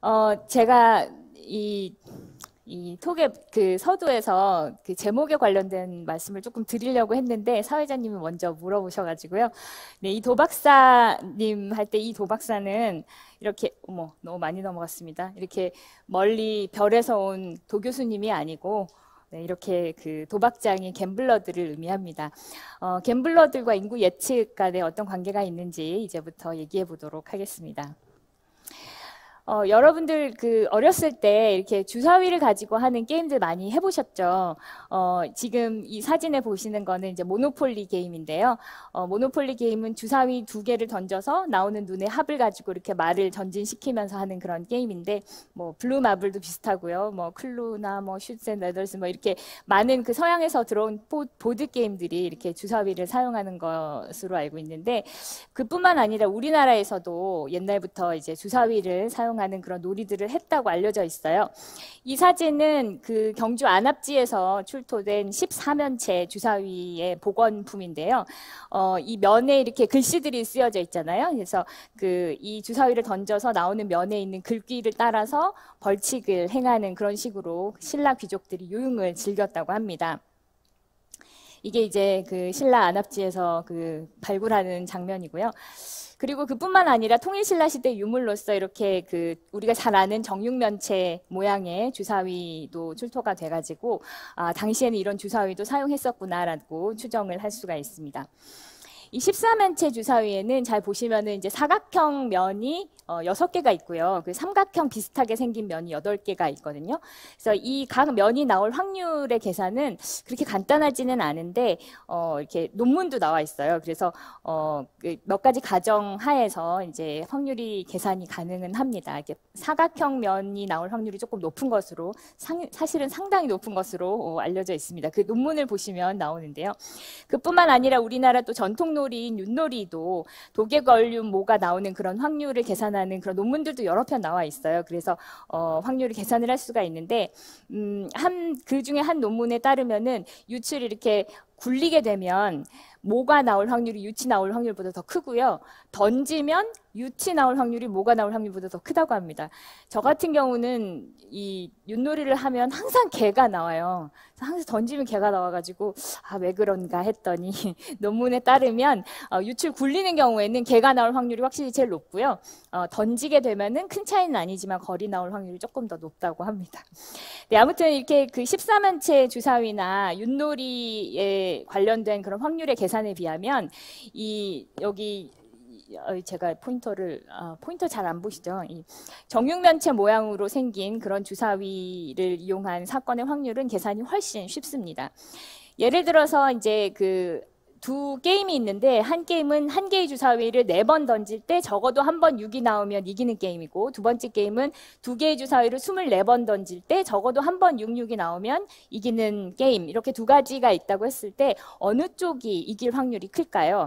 제가 이 톡의 그 서두에서 그 제목에 관련된 말씀을 조금 드리려고 했는데 사회자님이 먼저 물어보셔가지고요. 네, 이 도박사님 할 때 이 도박사는 이렇게 어머 너무 많이 넘어갔습니다. 이렇게 멀리 별에서 온 도교수님이 아니고 네, 이렇게 그 도박장의 갬블러들을 의미합니다. 갬블러들과 인구 예측 간에 어떤 관계가 있는지 이제부터 얘기해 보도록 하겠습니다. 여러분들 그 어렸을 때 이렇게 주사위를 가지고 하는 게임들 많이 해보셨죠? 지금 이 사진에 보시는 거는 이제 모노폴리 게임인데요. 모노폴리 게임은 주사위 두 개를 던져서 나오는 눈의 합을 가지고 이렇게 말을 전진시키면서 하는 그런 게임인데, 뭐 블루 마블도 비슷하고요. 뭐 클루나 뭐 슈츠 앤 레더스 뭐 이렇게 많은 그 서양에서 들어온 보드 게임들이 이렇게 주사위를 사용하는 것으로 알고 있는데, 그뿐만 아니라 우리나라에서도 옛날부터 이제 주사위를 사용하는 그런 놀이들을 했다고 알려져 있어요. 이 사진은 그 경주 안압지에서 출토된 14면체 주사위의 복원품인데요. 이 면에 이렇게 글씨들이 쓰여져 있잖아요. 그래서 그 이 주사위를 던져서 나오는 면에 있는 글귀를 따라서 벌칙을 행하는 그런 식으로 신라 귀족들이 유흥을 즐겼다고 합니다. 이게 이제 그 신라 안압지에서 그 발굴하는 장면이고요. 그리고 그뿐만 아니라 통일신라 시대 유물로서 이렇게 그 우리가 잘 아는 정육면체 모양의 주사위도 출토가 돼가지고 당시에는 이런 주사위도 사용했었구나라고 추정을 할 수가 있습니다. 이 14면체 주사위에는 잘 보시면은 이제 사각형 면이 6개가 있고요. 그 삼각형 비슷하게 생긴 면이 8개가 있거든요. 그래서 이 각 면이 나올 확률의 계산은 그렇게 간단하지는 않은데 이렇게 논문도 나와 있어요. 그래서 몇 가지 가정 하에서 이제 확률이 계산이 가능은 합니다. 이렇게 사각형 면이 나올 확률이 조금 높은 것으로 사실은 상당히 높은 것으로 알려져 있습니다. 그 논문을 보시면 나오는데요. 그뿐만 아니라 우리나라 또 전통놀이인 윷놀이도 도개걸륜 모가 나오는 그런 확률을 계산하는 그런 논문들도 여러 편 나와 있어요. 그래서 확률을 계산을 할 수가 있는데 그 중에 한 논문에 따르면은 윷을 이렇게 굴리게 되면 모가 나올 확률이 윷이 나올 확률보다 더 크고요. 던지면 윷이 나올 확률이 모가 나올 확률보다 더 크다고 합니다. 저 같은 경우는 이 윷놀이를 하면 항상 개가 나와요. 항상 던지면 개가 나와가지고 왜 그런가 했더니 논문에 따르면 윷을 굴리는 경우에는 개가 나올 확률이 확실히 제일 높고요. 던지게 되면은 큰 차이는 아니지만 거리 나올 확률이 조금 더 높다고 합니다. 네, 아무튼 이렇게 그 14면체 주사위나 윷놀이에 관련된 그런 확률의 계산에 비하면 여기 제가 포인터 잘 안 보시죠? 이 정육면체 모양으로 생긴 그런 주사위를 이용한 사건의 확률은 계산이 훨씬 쉽습니다. 예를 들어서 이제 그 두 게임이 있는데 한 게임은 한 개의 주사위를 4번 던질 때 적어도 한 번 6이 나오면 이기는 게임이고, 두 번째 게임은 2개의 주사위를 24번 던질 때 적어도 한 번 66이 나오면 이기는 게임, 이렇게 두 가지가 있다고 했을 때 어느 쪽이 이길 확률이 클까요?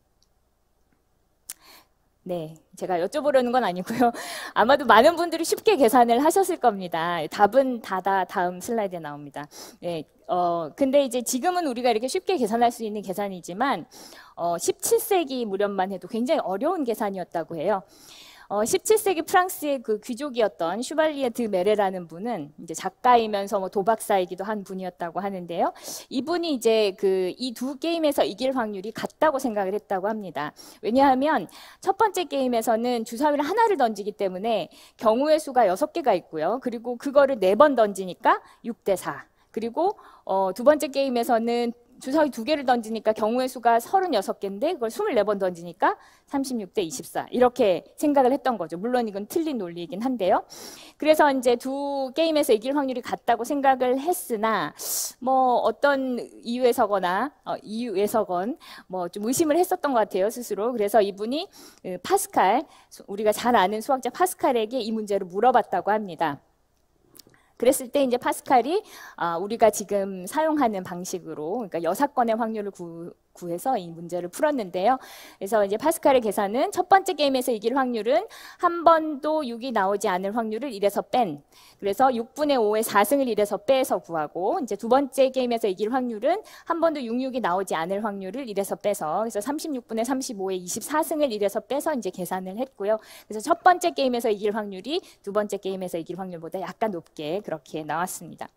네, 제가 여쭤보려는 건 아니고요. 아마도 많은 분들이 쉽게 계산을 하셨을 겁니다. 답은 다음 슬라이드에 나옵니다. 네, 근데 이제 지금은 우리가 이렇게 쉽게 계산할 수 있는 계산이지만 17세기 무렵만 해도 굉장히 어려운 계산이었다고 해요. 17세기 프랑스의 그 귀족이었던 슈발리에 드 메레라는 분은 이제 작가이면서 뭐 도박사이기도 한 분이었다고 하는데요. 이분이 이제 그 이 두 게임에서 이길 확률이 같다고 생각을 했다고 합니다. 왜냐하면 첫 번째 게임에서는 주사위를 하나를 던지기 때문에 경우의 수가 6개가 있고요. 그리고 그거를 4번 던지니까 6대4. 그리고 두 번째 게임에서는 주사위 2개를 던지니까 경우의 수가 36개인데 그걸 24번 던지니까 36대 24 이렇게 생각을 했던 거죠. 물론 이건 틀린 논리이긴 한데요. 그래서 이제 두 게임에서 이길 확률이 같다고 생각을 했으나 뭐 어떤 이유에서건 뭐 좀 의심을 했었던 것 같아요, 스스로. 그래서 이분이 파스칼, 우리가 잘 아는 수학자 파스칼에게 이 문제를 물어봤다고 합니다. 그랬을 때 이제 파스칼이 우리가 지금 사용하는 방식으로, 그러니까 여사건의 확률을 구해서 이 문제를 풀었는데요. 그래서 이제 파스칼의 계산은 첫 번째 게임에서 이길 확률은 한 번도 6이 나오지 않을 확률을 1에서 뺀. 그래서 6분의 5의 4승을 1에서 빼서 구하고, 이제 두 번째 게임에서 이길 확률은 한 번도 66이 나오지 않을 확률을 1에서 빼서, 그래서 36분의 35의 24승을 1에서 빼서 이제 계산을 했고요. 그래서 첫 번째 게임에서 이길 확률이 두 번째 게임에서 이길 확률보다 약간 높게 그렇게 나왔습니다.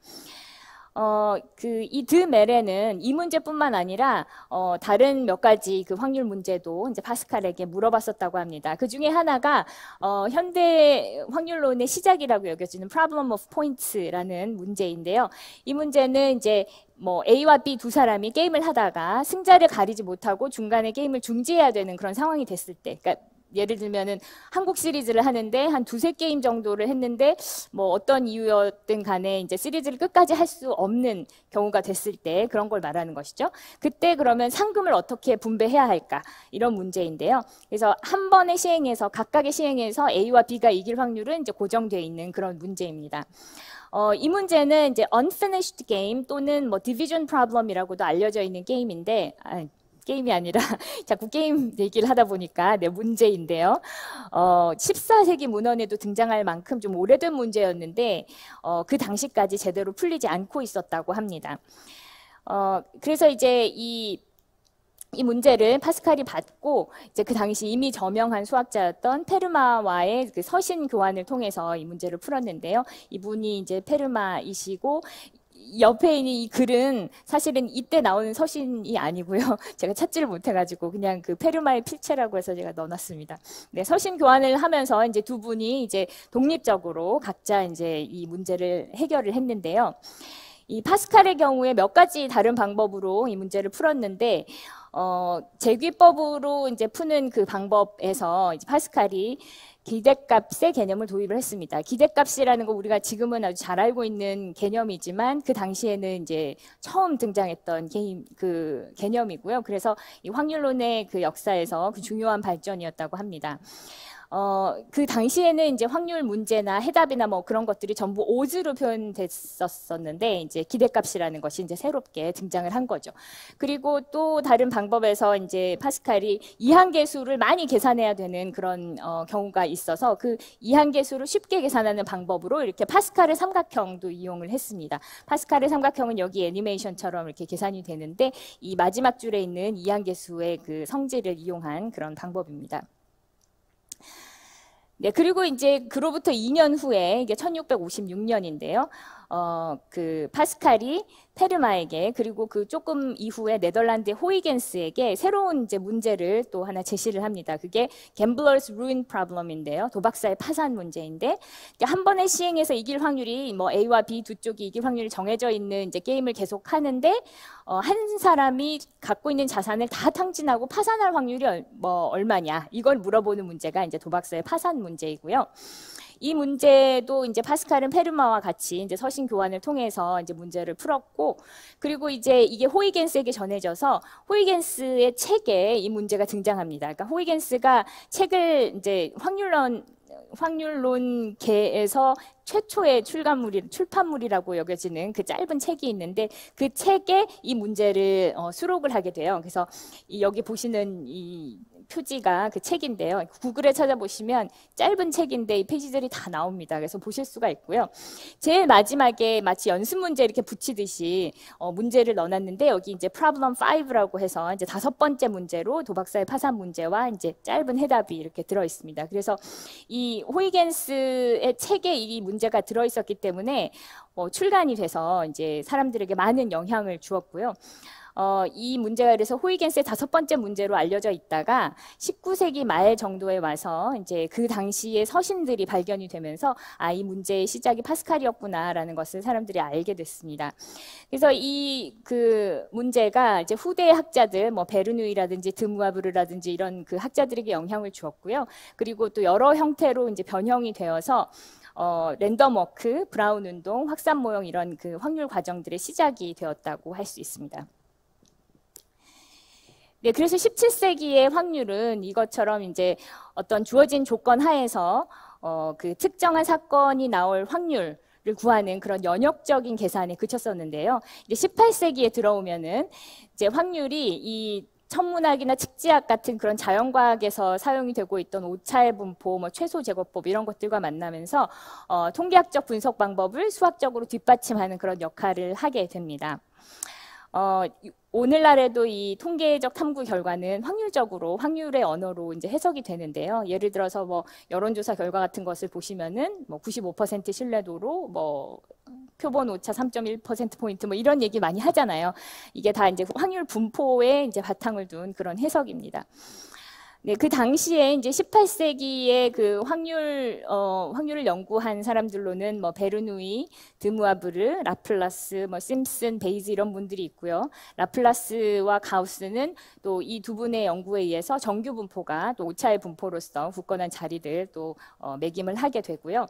이 드메레는 이 문제뿐만 아니라 다른 몇 가지 그 확률 문제도 이제 파스칼에게 물어봤었다고 합니다. 그 중에 하나가 현대 확률론의 시작이라고 여겨지는 Problem of Points라는 문제인데요. 이 문제는 이제 뭐 A와 B 두 사람이 게임을 하다가 승자를 가리지 못하고 중간에 게임을 중지해야 되는 그런 상황이 됐을 때, 그러니까 예를 들면은 한국 시리즈를 하는데 한 두세 게임 정도를 했는데 뭐 어떤 이유였든 간에 이제 시리즈를 끝까지 할 수 없는 경우가 됐을 때 그런 걸 말하는 것이죠. 그때 그러면 상금을 어떻게 분배해야 할까? 이런 문제인데요. 그래서 한 번의 시행에서 각각의 시행에서 A와 B가 이길 확률은 이제 고정되어 있는 그런 문제입니다. 이 문제는 이제 unfinished game 또는 뭐 division problem이라고도 알려져 있는 게임인데, 게임이 아니라 자꾸 게임 얘기를 하다 보니까 문제인데요. 14세기 문헌에도 등장할 만큼 좀 오래된 문제였는데 그 당시까지 제대로 풀리지 않고 있었다고 합니다. 그래서 이제 이 문제를 파스칼이 받고 이제 그 당시 이미 저명한 수학자였던 페르마와의 그 서신 교환을 통해서 이 문제를 풀었는데요. 이분이 이제 페르마이시고 옆에 있는 이 글은 사실은 이때 나오는 서신이 아니고요. 제가 찾지를 못해가지고 그냥 그 페르마의 필체라고 해서 제가 넣어놨습니다. 네, 서신 교환을 하면서 이제 두 분이 이제 독립적으로 각자 이제 이 문제를 해결을 했는데요. 이 파스칼의 경우에 몇 가지 다른 방법으로 이 문제를 풀었는데, 제귀법으로 이제 푸는 그 방법에서 이제 파스칼이 기대값의 개념을 도입을 했습니다. 기대값이라는 거 우리가 지금은 아주 잘 알고 있는 개념이지만 그 당시에는 이제 처음 등장했던 그 개념이고요. 그래서 이 확률론의 그 역사에서 그 중요한 발전이었다고 합니다. 그 당시에는 이제 확률 문제나 해답이나 뭐 그런 것들이 전부 오즈로 표현됐었는데 이제 기대값이라는 것이 이제 새롭게 등장을 한 거죠. 그리고 또 다른 방법에서 이제 파스칼이 이항계수를 많이 계산해야 되는 그런 경우가 있어서 그 이항계수를 쉽게 계산하는 방법으로 이렇게 파스칼의 삼각형도 이용을 했습니다. 파스칼의 삼각형은 여기 애니메이션처럼 이렇게 계산이 되는데 이 마지막 줄에 있는 이항계수의 그 성질을 이용한 그런 방법입니다. 네, 그리고 이제 그로부터 2년 후에 이게 1656년인데요. 그 파스칼이 페르마에게 그리고 그 조금 이후에 네덜란드의 호이겐스에게 새로운 이제 문제를 또 하나 제시를 합니다. 그게 Gambler's Ruin Problem인데요. 도박사의 파산 문제인데 한 번의 시행에서 이길 확률이 뭐 A와 B 두 쪽이 이길 확률이 정해져 있는 이제 게임을 계속 하는데 한 사람이 갖고 있는 자산을 다 탕진하고 파산할 확률이 얼마냐 이걸 물어보는 문제가 이제 도박사의 파산 문제이고요. 이 문제도 이제 파스칼은 페르마와 같이 이제 서신 교환을 통해서 이제 문제를 풀었고, 그리고 이제 이게 호이겐스에게 전해져서 호이겐스의 책에 이 문제가 등장합니다. 그러니까 호이겐스가 책을 이제 확률론계에서 최초의 출판물이라고 여겨지는 그 짧은 책이 있는데 그 책에 이 문제를 수록을 하게 돼요. 그래서 여기 보시는 이 표지가 그 책인데요. 구글에 찾아보시면 짧은 책인데 이 페이지들이 다 나옵니다. 그래서 보실 수가 있고요. 제일 마지막에 마치 연습 문제 이렇게 붙이듯이 문제를 넣어놨는데 여기 이제 problem 5라고 해서 이제 5번째 문제로 도박사의 파산 문제와 이제 짧은 해답이 이렇게 들어 있습니다. 그래서 이 호이겐스의 책에 이 문제가 들어 있었기 때문에 출간이 돼서 이제 사람들에게 많은 영향을 주었고요. 이 문제가 그래서 호이겐스의 5번째 문제로 알려져 있다가 19세기 말 정도에 와서 이제 그 당시의 서신들이 발견이 되면서 이 문제의 시작이 파스칼이었구나라는 것을 사람들이 알게 됐습니다. 그래서 이 그 문제가 이제 후대 학자들 뭐 베르누이라든지 드무아브르라든지 이런 그 학자들에게 영향을 주었고요. 그리고 또 여러 형태로 이제 변형이 되어서 랜덤 워크, 브라운 운동, 확산 모형 이런 그 확률 과정들의 시작이 되었다고 할 수 있습니다. 네, 그래서 17세기의 확률은 이것처럼 이제 어떤 주어진 조건 하에서 그 특정한 사건이 나올 확률을 구하는 그런 연역적인 계산에 그쳤었는데요. 이제 18세기에 들어오면은 이제 확률이 이 천문학이나 측지학 같은 그런 자연과학에서 사용이 되고 있던 오차의 분포, 뭐 최소 제거법 이런 것들과 만나면서 통계학적 분석 방법을 수학적으로 뒷받침하는 그런 역할을 하게 됩니다. 오늘날에도 이 통계적 탐구 결과는 확률적으로 확률의 언어로 이제 해석이 되는데요. 예를 들어서 뭐 여론조사 결과 같은 것을 보시면은 뭐 95% 신뢰도로 뭐 표본 오차 3.1%포인트 뭐 이런 얘기 많이 하잖아요. 이게 다 이제 확률 분포에 이제 바탕을 둔 그런 해석입니다. 네, 그 당시에 이제 18세기에 그 확률을 연구한 사람들로는 뭐 베르누이, 드무아브르, 라플라스, 뭐 심슨, 베이즈 이런 분들이 있고요. 라플라스와 가우스는 또 이 두 분의 연구에 의해서 정규 분포가 또 오차의 분포로서 굳건한 자리를 또 매김을 하게 되고요.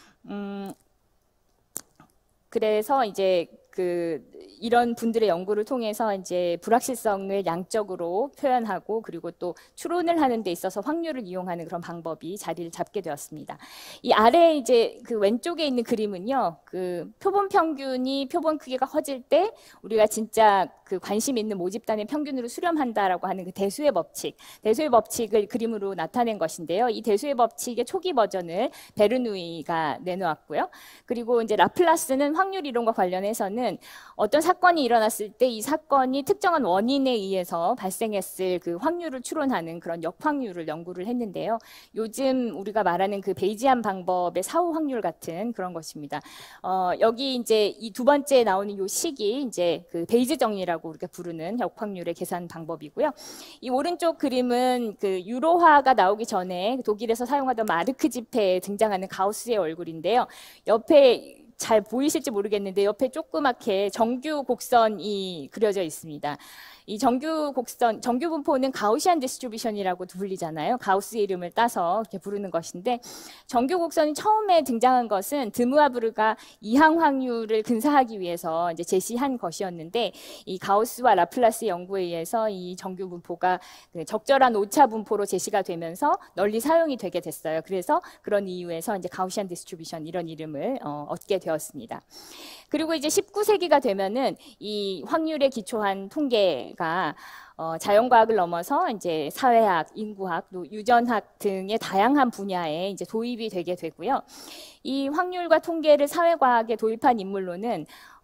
그래서 이제 이런 분들의 연구를 통해서 이제 불확실성을 양적으로 표현하고 그리고 또 추론을 하는 데 있어서 확률을 이용하는 그런 방법이 자리를 잡게 되었습니다. 이 아래 이제 그 왼쪽에 있는 그림은요, 그 표본 평균이 표본 크기가 커질 때 우리가 진짜 그 관심 있는 모집단의 평균으로 수렴한다라고 하는 그 대수의 법칙을 그림으로 나타낸 것인데요. 이 대수의 법칙의 초기 버전을 베르누이가 내놓았고요. 그리고 이제 라플라스는 확률 이론과 관련해서는 어떤 사건이 일어났을 때 이 사건이 특정한 원인에 의해서 발생했을 그 확률을 추론하는 그런 역확률을 연구를 했는데요. 요즘 우리가 말하는 그 베이지안 방법의 사후 확률 같은 그런 것입니다. 여기 이제 이 두 번째 나오는 요 식이 이제 그 베이즈 정리라고 우리가 부르는 역확률의 계산 방법이고요. 이 오른쪽 그림은 그 유로화가 나오기 전에 독일에서 사용하던 마르크 지폐에 등장하는 가우스의 얼굴인데요. 옆에 잘 보이실지 모르겠는데 옆에 조그맣게 정규 곡선이 그려져 있습니다. 이 정규 분포는 가우시안 디스트리뷰션이라고 불리잖아요. 가우스의 이름을 따서 이렇게 부르는 것인데, 정규 곡선이 처음에 등장한 것은 드무아브르가 이항 확률을 근사하기 위해서 이제 제시한 것이었는데, 이 가우스와 라플라스의 연구에 의해서 이 정규 분포가 적절한 오차 분포로 제시가 되면서 널리 사용이 되게 됐어요. 그래서 그런 이유에서 이제 가우시안 디스트리뷰션 이런 이름을 얻게 되었습니다. 그리고 이제 19세기가 되면은 이 확률에 기초한 통계가 자연과학을 넘어서 이제 사회학, 인구학, 또 유전학 등의 다양한 분야에 이제 도입이 되게 되고요. 이 확률과 통계를 사회과학에 도입한 인물로는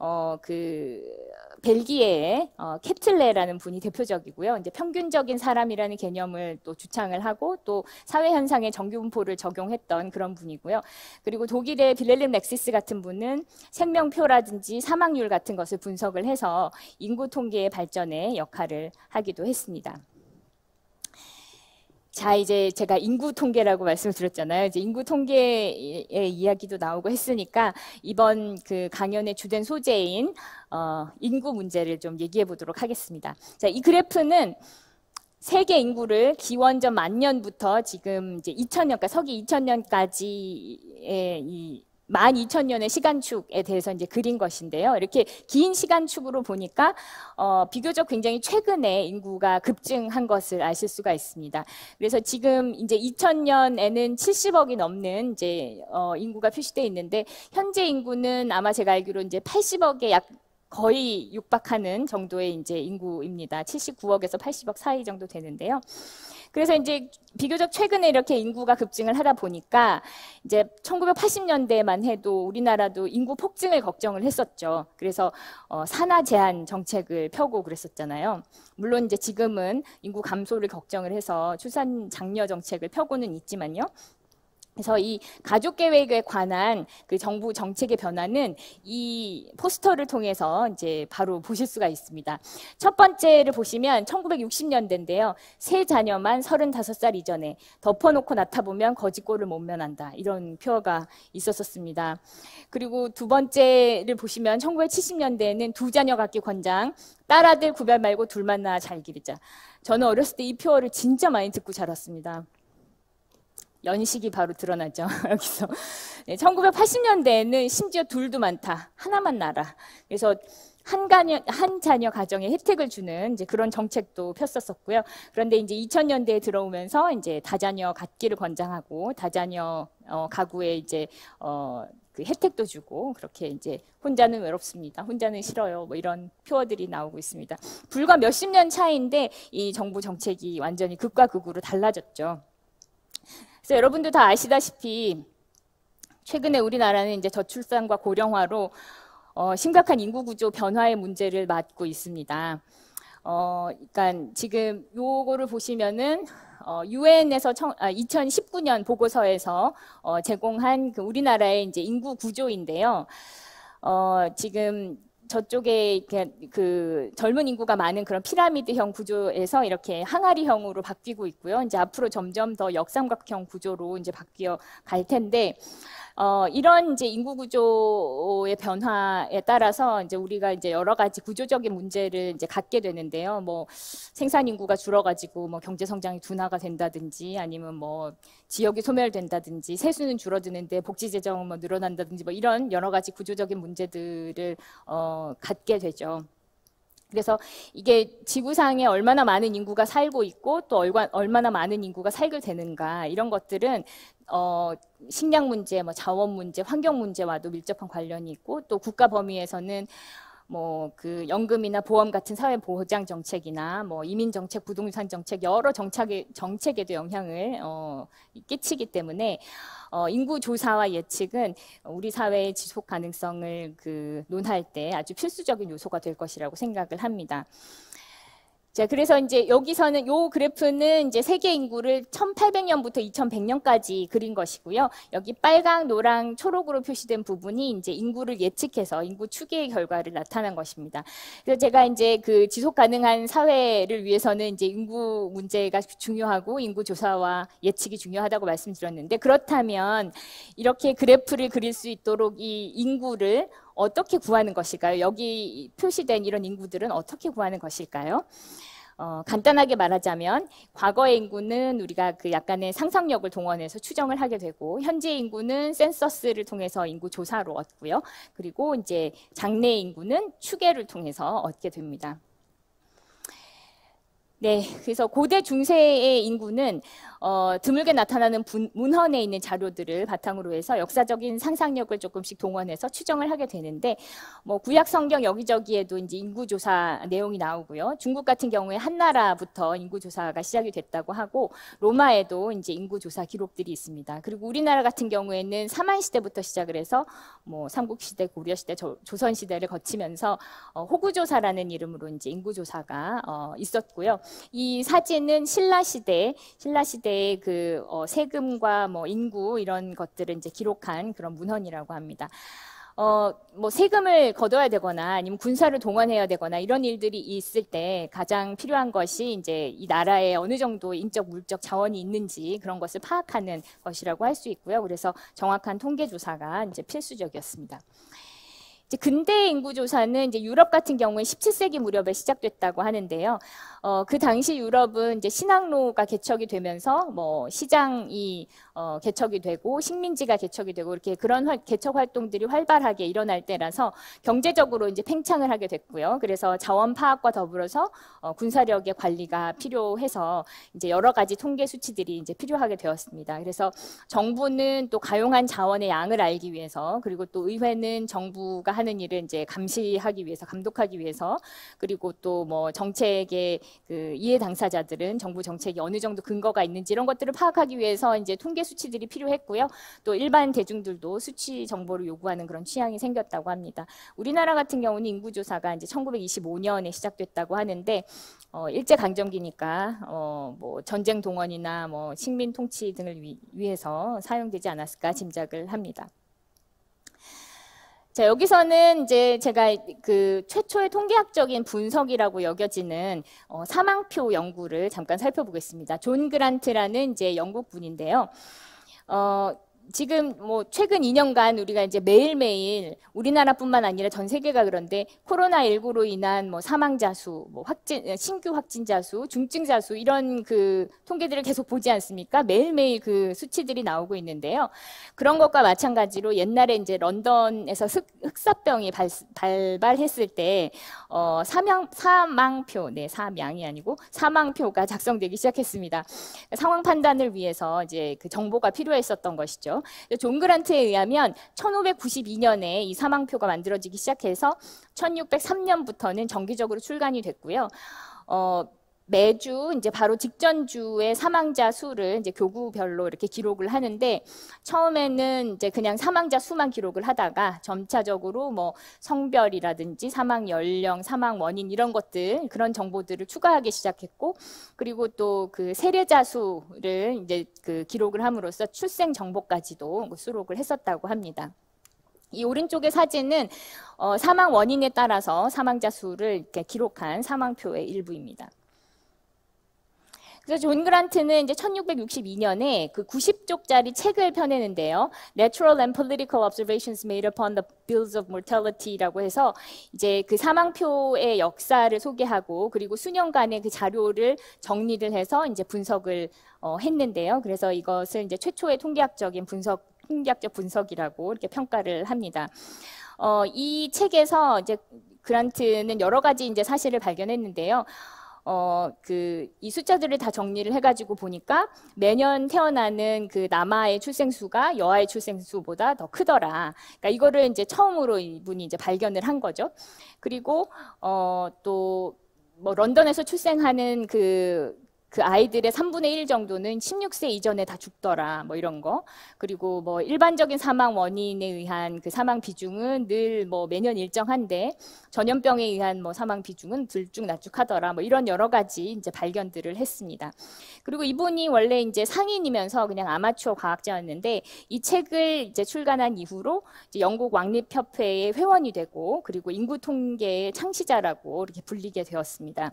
벨기에의 케틀레라는 분이 대표적이고요. 이제 평균적인 사람이라는 개념을 또 주창을 하고 또 사회 현상의 정규 분포를 적용했던 그런 분이고요. 그리고 독일의 빌헬름 렉시스 같은 분은 생명표라든지 사망률 같은 것을 분석을 해서 인구 통계의 발전에 역할을 하기도 했습니다. 자, 이제 제가 인구 통계라고 말씀을 드렸잖아요. 이제 인구 통계의 이야기도 나오고 했으니까 이번 그 강연의 주된 소재인 인구 문제를 좀 얘기해 보도록 하겠습니다. 자, 이 그래프는 세계 인구를 기원전 1000년부터 지금 이제 2000년까지, 서기 2000년까지의 이 12,000년의 시간축에 대해서 이제 그린 것인데요. 이렇게 긴 시간축으로 보니까 비교적 굉장히 최근에 인구가 급증한 것을 아실 수가 있습니다. 그래서 지금 이제 2000년에는 70억이 넘는 이제 인구가 표시되어 있는데, 현재 인구는 아마 제가 알기로 이제 80억에 약 거의 육박하는 정도의 이제 인구입니다. 79억에서 80억 사이 정도 되는데요. 그래서 이제 비교적 최근에 이렇게 인구가 급증을 하다 보니까 이제 1980년대만 해도 우리나라도 인구 폭증을 걱정을 했었죠. 그래서 산하 제한 정책을 펴고 그랬었잖아요. 물론 이제 지금은 인구 감소를 걱정을 해서 출산 장려 정책을 펴고는 있지만요. 그래서 이 가족 계획에 관한 그 정부 정책의 변화는 이 포스터를 통해서 이제 바로 보실 수가 있습니다. 첫 번째를 보시면 1960년대인데요. 세 자녀만 35살 이전에 덮어놓고 낳다보면 거지꼴을 못 면한다. 이런 표어가 있었습니다. 그리고 두 번째를 보시면 1970년대에는 두 자녀 갖기 권장, 딸아들 구별 말고 둘만 낳아 잘 기르자. 저는 어렸을 때 이 표어를 진짜 많이 듣고 자랐습니다. 연식이 바로 드러나죠. 여기서. 네, 1980년대에는 심지어 둘도 많다. 하나만 낳아라. 그래서 한 자녀 가정에 혜택을 주는 이제 그런 정책도 폈었었고요. 그런데 이제 2000년대에 들어오면서 이제 다자녀 갖기를 권장하고 다자녀 가구에 이제 그 혜택도 주고 그렇게 이제 혼자는 외롭습니다. 혼자는 싫어요. 뭐 이런 표어들이 나오고 있습니다. 불과 몇십 년 차이인데 이 정부 정책이 완전히 극과 극으로 달라졌죠. 그래서 여러분도 다 아시다시피 최근에 우리나라는 이제 저출산과 고령화로 심각한 인구 구조 변화의 문제를 맞고 있습니다. 그러니까 지금 요거를 보시면은 유엔에서 2019년 보고서에서 제공한 그 우리나라의 이제 인구 구조인데요. 지금 저쪽에 이렇게 그 젊은 인구가 많은 그런 피라미드형 구조에서 이렇게 항아리형으로 바뀌고 있고요. 이제 앞으로 점점 더 역삼각형 구조로 이제 바뀌어 갈 텐데, 이런 이제 인구 구조의 변화에 따라서 이제 우리가 이제 여러 가지 구조적인 문제를 이제 갖게 되는데요. 뭐 생산 인구가 줄어가지고 뭐 경제 성장이 둔화가 된다든지 아니면 뭐 지역이 소멸된다든지 세수는 줄어드는데 복지 재정은 뭐 늘어난다든지 뭐 이런 여러 가지 구조적인 문제들을 갖게 되죠. 그래서 이게 지구상에 얼마나 많은 인구가 살고 있고 또 얼마나 많은 인구가 살게 되는가 이런 것들은 식량 문제, 뭐 자원 문제, 환경 문제와도 밀접한 관련이 있고 또 국가 범위에서는 뭐 그 연금이나 보험 같은 사회 보장 정책이나 뭐 이민 정책, 부동산 정책 여러 정책에도 영향을 끼치기 때문에 인구 조사와 예측은 우리 사회의 지속 가능성을 그 논할 때 아주 필수적인 요소가 될 것이라고 생각을 합니다. 자, 그래서 이제 여기서는 요 그래프는 이제 세계 인구를 1800년부터 2100년까지 그린 것이고요. 여기 빨강, 노랑, 초록으로 표시된 부분이 이제 인구를 예측해서 인구 추계의 결과를 나타난 것입니다. 그래서 제가 이제 그 지속 가능한 사회를 위해서는 이제 인구 문제가 중요하고 인구 조사와 예측이 중요하다고 말씀드렸는데 그렇다면 이렇게 그래프를 그릴 수 있도록 이 인구를 어떻게 구하는 것일까요? 여기 표시된 이런 인구들은 어떻게 구하는 것일까요? 간단하게 말하자면 과거의 인구는 우리가 그 약간의 상상력을 동원해서 추정을 하게 되고 현재 인구는 센서스를 통해서 인구 조사로 얻고요. 그리고 이제 장래 인구는 추계를 통해서 얻게 됩니다. 네, 그래서 고대 중세의 인구는 드물게 나타나는 문헌에 있는 자료들을 바탕으로 해서 역사적인 상상력을 조금씩 동원해서 추정을 하게 되는데, 뭐 구약 성경 여기저기에도 이제 인구조사 내용이 나오고요. 중국 같은 경우에 한나라부터 인구조사가 시작이 됐다고 하고, 로마에도 이제 인구조사 기록들이 있습니다. 그리고 우리나라 같은 경우에는 삼한시대부터 시작을 해서 뭐 삼국시대, 고려시대, 조선시대를 거치면서 호구조사라는 이름으로 이제 인구조사가 있었고요. 이 사진은 신라시대의 그 세금과 뭐 인구 이런 것들을 이제 기록한 그런 문헌이라고 합니다. 뭐 세금을 걷어야 되거나 아니면 군사를 동원해야 되거나 이런 일들이 있을 때 가장 필요한 것이 이제 이 나라에 어느 정도 인적 물적 자원이 있는지 그런 것을 파악하는 것이라고 할 수 있고요. 그래서 정확한 통계 조사가 이제 필수적이었습니다. 이제 근대 인구조사는 이제 유럽 같은 경우에 17세기 무렵에 시작됐다고 하는데요. 그 당시 유럽은 이제 신항로가 개척이 되면서 뭐 시장이 개척이 되고 식민지가 개척이 되고 이렇게 그런 개척 활동들이 활발하게 일어날 때라서 경제적으로 이제 팽창을 하게 됐고요. 그래서 자원 파악과 더불어서 군사력의 관리가 필요해서 이제 여러 가지 통계 수치들이 이제 필요하게 되었습니다. 그래서 정부는 또 가용한 자원의 양을 알기 위해서 그리고 또 의회는 정부가 하는 일을 이제 감시하기 위해서 감독하기 위해서 그리고 또 뭐 정책의 그 이해 당사자들은 정부 정책이 어느 정도 근거가 있는지 이런 것들을 파악하기 위해서 이제 통계 수치들이 필요했고요. 또 일반 대중들도 수치 정보를 요구하는 그런 취향이 생겼다고 합니다. 우리나라 같은 경우는 인구조사가 이제 1925년에 시작됐다고 하는데 일제 강점기니까 뭐 전쟁 동원이나 뭐 식민 통치 등을 위해서 사용되지 않았을까 짐작을 합니다. 자, 여기서는 이제 제가 그 최초의 통계학적인 분석이라고 여겨지는 사망표 연구를 잠깐 살펴보겠습니다. 존 그란트라는 이제 영국 분인데요. 지금 뭐 최근 2년간 우리가 이제 매일매일 우리나라뿐만 아니라 전 세계가 그런데 코로나19로 인한 뭐 사망자 수, 뭐 신규 확진자 수, 중증자 수 이런 그 통계들을 계속 보지 않습니까? 매일매일 그 수치들이 나오고 있는데요. 그런 것과 마찬가지로 옛날에 이제 런던에서 흑사병이 발발했을 때 사망표, 네, 사망이 아니고 사망표가 작성되기 시작했습니다. 상황 판단을 위해서 이제 그 정보가 필요했었던 것이죠. 거죠. 존 그란트에 의하면 1592년에 이 사망표가 만들어지기 시작해서 1603년부터는 정기적으로 출간이 됐고요. 매주 이제 바로 직전 주의 사망자 수를 이제 교구별로 이렇게 기록을 하는데, 처음에는 이제 그냥 사망자 수만 기록을 하다가 점차적으로 뭐 성별이라든지 사망 연령, 사망 원인 이런 것들, 그런 정보들을 추가하기 시작했고, 그리고 또 그 세례자 수를 이제 그 기록을 함으로써 출생 정보까지도 수록을 했었다고 합니다. 이 오른쪽의 사진은 사망 원인에 따라서 사망자 수를 이렇게 기록한 사망표의 일부입니다. 그래서 존 그란트는 이제 1662년에 그 90쪽짜리 책을 펴내는데요. Natural and Political Observations Made Upon the Bills of Mortality라고 해서 이제 그 사망표의 역사를 소개하고, 그리고 수년간의 그 자료를 정리를 해서 이제 분석을 했는데요. 그래서 이것을 이제 최초의 통계학적 분석이라고 이렇게 평가를 합니다. 이 책에서 이제 그란트는 여러 가지 이제 사실을 발견했는데요. 이 숫자들을 다 정리를 해가지고 보니까 매년 태어나는 그 남아의 출생수가 여아의 출생수보다 더 크더라. 그러니까 이거를 이제 처음으로 이분이 이제 발견을 한 거죠. 그리고 또 뭐 런던에서 출생하는 그 아이들의 3분의 1 정도는 16세 이전에 다 죽더라, 뭐 이런 거. 그리고 뭐 일반적인 사망 원인에 의한 그 사망 비중은 늘 뭐 매년 일정한데, 전염병에 의한 뭐 사망 비중은 들쭉날쭉하더라, 뭐 이런 여러 가지 이제 발견들을 했습니다. 그리고 이분이 원래 이제 상인이면서 그냥 아마추어 과학자였는데, 이 책을 이제 출간한 이후로 이제 영국 왕립협회의 회원이 되고, 그리고 인구 통계의 창시자라고 이렇게 불리게 되었습니다.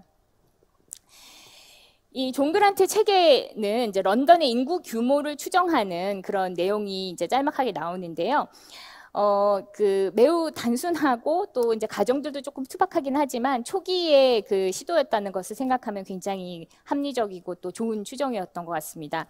이 존 그란트 책에는 이제 런던의 인구 규모를 추정하는 그런 내용이 이제 짤막하게 나오는데요. 매우 단순하고 또 이제 가정들도 조금 투박하긴 하지만 초기에 그 시도였다는 것을 생각하면 굉장히 합리적이고 또 좋은 추정이었던 것 같습니다.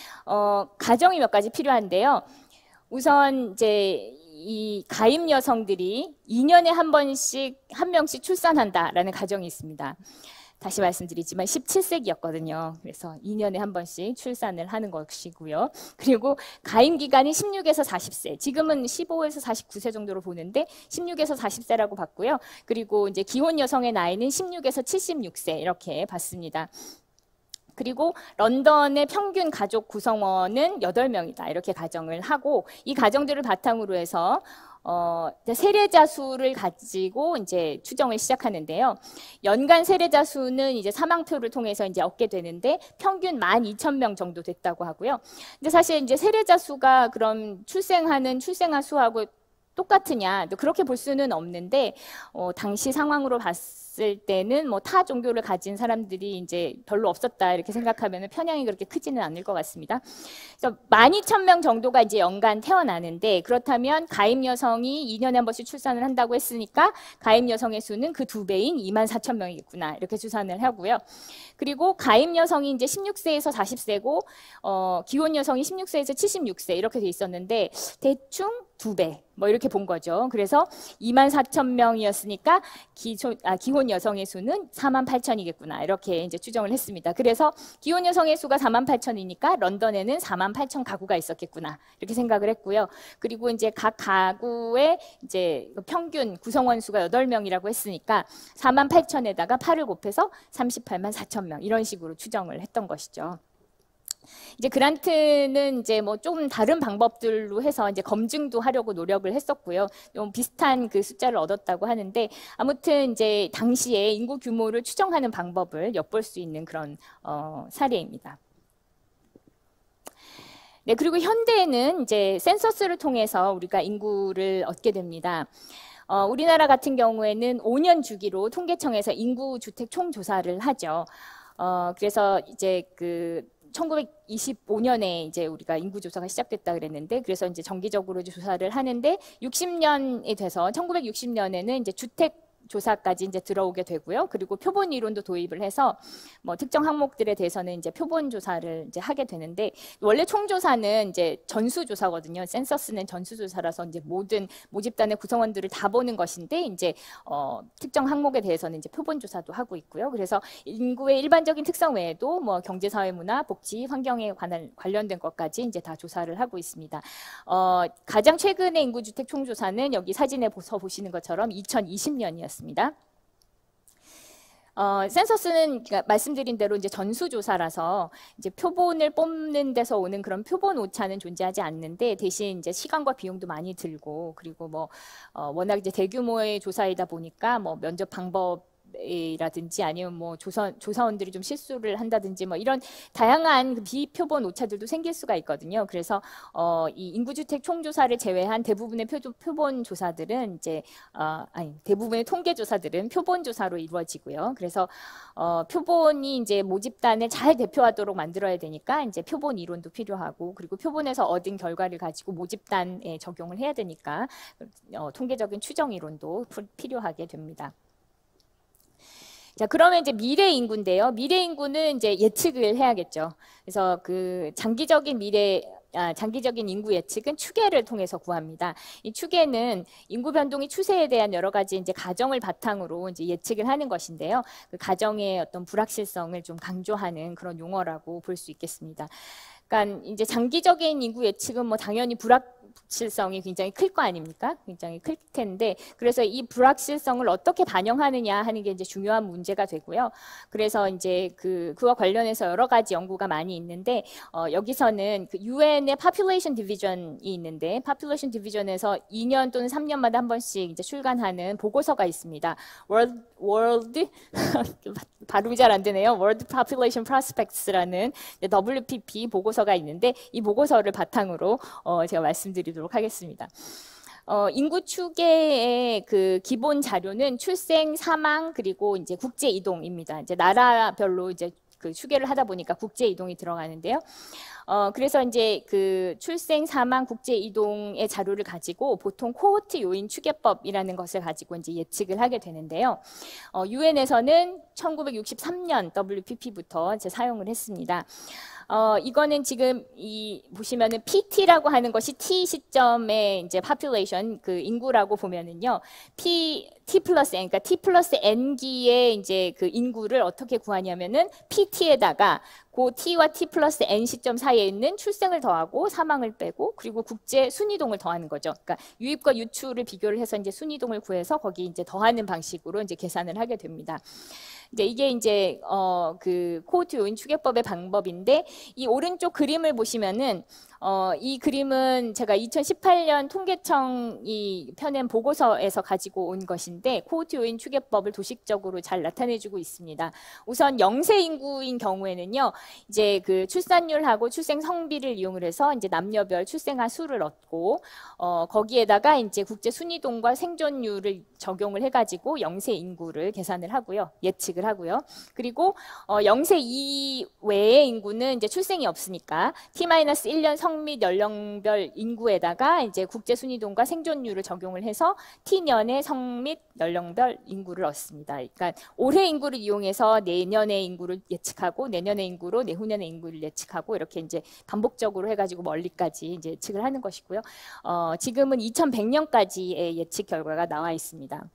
가정이 몇 가지 필요한데요. 우선 이제 이 가임 여성들이 2년에 한 명씩 출산한다라는 가정이 있습니다. 다시 말씀드리지만 17세기였거든요. 그래서 2년에 한 번씩 출산을 하는 것이고요. 그리고 가임 기간이 16에서 40세. 지금은 15에서 49세 정도로 보는데 16에서 40세라고 봤고요. 그리고 이제 기혼 여성의 나이는 16에서 76세 이렇게 봤습니다. 그리고 런던의 평균 가족 구성원은 8명이다. 이렇게 가정을 하고, 이 가정들을 바탕으로 해서 세례자 수를 가지고 이제 추정을 시작하는데요. 연간 세례자 수는 이제 사망표를 통해서 이제 얻게 되는데 평균 12,000명 정도 됐다고 하고요. 근데 사실 이제 세례자 수가 그럼 출생아 수하고 똑같으냐? 그렇게 볼 수는 없는데, 당시 상황으로 봤을 때는 뭐 타 종교를 가진 사람들이 이제 별로 없었다 이렇게 생각하면 편향이 그렇게 크지는 않을 것 같습니다. 그래서 12,000명 정도가 이제 연간 태어나는데, 그렇다면 가임 여성이 2년에 한 번씩 출산을 한다고 했으니까 가임 여성의 수는 그 2배인 24,000명이겠구나 이렇게 추산을 하고요. 그리고 가임 여성이 이제 16세에서 40세고 기혼 여성이 16세에서 76세 이렇게 돼 있었는데 대충 2배 뭐 이렇게 본 거죠. 그래서 24,000명이었으니까 기혼 여성의 수는 48,000이겠구나 이렇게 이제 추정을 했습니다. 그래서 기혼 여성의 수가 48,000이니까 런던에는 48,000 가구가 있었겠구나 이렇게 생각을 했고요. 그리고 이제 각 가구의 이제 평균 구성원 수가 8명이라고 했으니까 48,000에다가 8을 곱해서 384,000명 이런 식으로 추정을 했던 것이죠. 이제 그란트는 이제 뭐 좀 다른 방법들로 해서 이제 검증도 하려고 노력을 했었고요. 좀 비슷한 그 숫자를 얻었다고 하는데, 아무튼 이제 당시에 인구 규모를 추정하는 방법을 엿볼 수 있는 그런 사례입니다. 네, 그리고 현대에는 이제 센서스를 통해서 우리가 인구를 얻게 됩니다. 우리나라 같은 경우에는 5년 주기로 통계청에서 인구 주택 총조사를 하죠. 그래서 이제 1925년에 이제 우리가 인구조사가 시작됐다 그랬는데, 그래서 이제 정기적으로 조사를 하는데 60년이 돼서 1960년에는 이제 주택 조사까지 이제 들어오게 되고요. 그리고 표본 이론도 도입을 해서 뭐 특정 항목들에 대해서는 이제 표본 조사를 이제 하게 되는데, 원래 총조사는 이제 전수조사거든요. 센서스는 전수조사라서 이제 모든 모집단의 구성원들을 다 보는 것인데, 이제 특정 항목에 대해서는 이제 표본 조사도 하고 있고요. 그래서 인구의 일반적인 특성 외에도 뭐 경제, 사회, 문화, 복지, 환경에 관련된 것까지 이제 다 조사를 하고 있습니다. 가장 최근의 인구주택 총조사는 여기 사진에 보시는 것처럼 2020년이었습니다. 센서스는 그러니까 말씀드린 대로 이제 전수조사라서 이제 표본을 뽑는 데서 오는 그런 표본 오차는 존재하지 않는데, 대신 이제 시간과 비용도 많이 들고, 그리고 뭐 워낙 이제 대규모의 조사이다 보니까 뭐 면접 방법 이라든지 아니면 뭐 조사원들이 좀 실수를 한다든지 뭐 이런 다양한 그 비표본 오차들도 생길 수가 있거든요. 그래서 이 인구주택 총조사를 제외한 대부분의 표본 조사들은 이제 대부분의 통계 조사들은 표본 조사로 이루어지고요. 그래서 표본이 이제 모집단을 잘 대표하도록 만들어야 되니까 이제 표본 이론도 필요하고, 그리고 표본에서 얻은 결과를 가지고 모집단에 적용을 해야 되니까 통계적인 추정 이론도 필요하게 됩니다. 자, 그러면 이제 미래 인구인데요. 미래 인구는 이제 예측을 해야겠죠. 그래서 그 장기적인 인구 예측은 추계를 통해서 구합니다. 이 추계는 인구 변동의 추세에 대한 여러 가지 이제 가정을 바탕으로 이제 예측을 하는 것인데요. 그 가정의 어떤 불확실성을 좀 강조하는 그런 용어라고 볼 수 있겠습니다. 그러니까 이제 장기적인 인구 예측은 뭐 당연히 불확실성이 굉장히 클 거 아닙니까? 굉장히 클 텐데, 그래서 이 불확실성을 어떻게 반영하느냐 하는 게 이제 중요한 문제가 되고요. 그래서 이제 그와 관련해서 여러 가지 연구가 많이 있는데, 여기서는 그 UN의 Population Division이 있는데, Population Division에서 2년 또는 3년마다 한 번씩 이제 출간하는 보고서가 있습니다. World 발음이 잘 안 되네요. World Population Prospects라는 WPP 보고서가 있는데, 이 보고서를 바탕으로 제가 말씀드리도록 하겠습니다. 인구 추계의 그 기본 자료는 출생, 사망, 그리고 이제 국제 이동입니다. 이제 나라별로 이제 그 추계를 하다 보니까 국제 이동이 들어가는데요. 그래서 이제 그 출생, 사망, 국제 이동의 자료를 가지고 보통 코호트 요인 추계법이라는 것을 가지고 이제 예측을 하게 되는데요. 유엔에서는 1963년 WPP부터 이제 사용을 했습니다. 이거는 지금 보시면은 PT라고 하는 것이 T 시점의 이제 population, 그 인구라고 보면은요. T 플러스 N, 그러니까 T 플러스 N기의 이제 그 인구를 어떻게 구하냐면은 PT에다가 그 T와 T 플러스 N 시점 사이에 있는 출생을 더하고 사망을 빼고, 그리고 국제 순이동을 더하는 거죠. 그러니까 유입과 유출을 비교를 해서 이제 순이동을 구해서 거기 이제 더하는 방식으로 이제 계산을 하게 됩니다. 이게 이제 그 코호트 요인 추계법의 방법인데, 이 오른쪽 그림을 보시면은 이 그림은 제가 2018년 통계청이 펴낸 보고서에서 가지고 온 것인데, 코호트 요인 추계법을 도식적으로 잘 나타내주고 있습니다. 우선 영세 인구인 경우에는요, 이제 그 출산율하고 출생 성비를 이용을 해서 이제 남녀별 출생아 수를 얻고, 거기에다가 이제 국제 순이동과 생존율을 적용을 해가지고 영세 인구를 계산을 하고요, 예측을 하고요. 그리고 영세 이외의 인구는 이제 출생이 없으니까 T-1년 성 및 연령별 인구에다가 이제 국제 순이동과 생존율을 적용을 해서 T년의 성 및 연령별 인구를 얻습니다. 그러니까 올해 인구를 이용해서 내년의 인구를 예측하고, 내년의 인구로 내후년의 인구를 예측하고, 이렇게 이제 반복적으로 해가지고 멀리까지 이제 예측을 하는 것이고요. 지금은 2100년까지의 예측 결과가 나와 있습니다.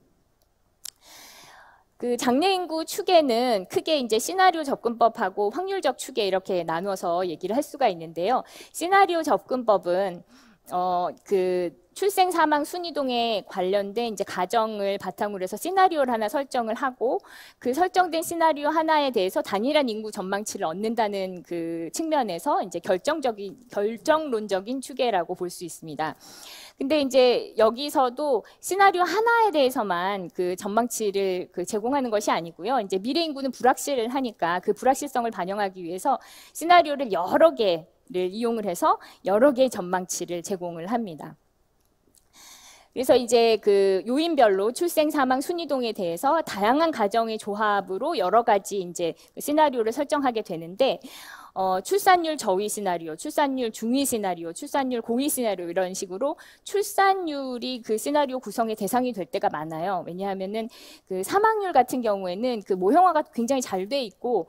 그 장래 인구 추계는 크게 이제 시나리오 접근법하고 확률적 추계 이렇게 나누어서 얘기를 할 수가 있는데요. 시나리오 접근법은 그 출생, 사망, 순이동에 관련된 이제 가정을 바탕으로 해서 시나리오를 하나 설정을 하고, 그 설정된 시나리오 하나에 대해서 단일한 인구 전망치를 얻는다는 그 측면에서 이제 결정론적인 추계라고 볼 수 있습니다. 근데 이제 여기서도 시나리오 하나에 대해서만 그 전망치를 제공하는 것이 아니고요. 이제 미래 인구는 불확실을 하니까 그 불확실성을 반영하기 위해서 시나리오를 여러 개를 이용을 해서 여러 개의 전망치를 제공을 합니다. 그래서 이제 그 요인별로 출생, 사망, 순이동에 대해서 다양한 가정의 조합으로 여러 가지 이제 시나리오를 설정하게 되는데, 출산율 저위 시나리오, 출산율 중위 시나리오, 출산율 고위 시나리오 이런 식으로 출산율이 그 시나리오 구성의 대상이 될 때가 많아요. 왜냐하면은 그 사망률 같은 경우에는 그 모형화가 굉장히 잘 돼 있고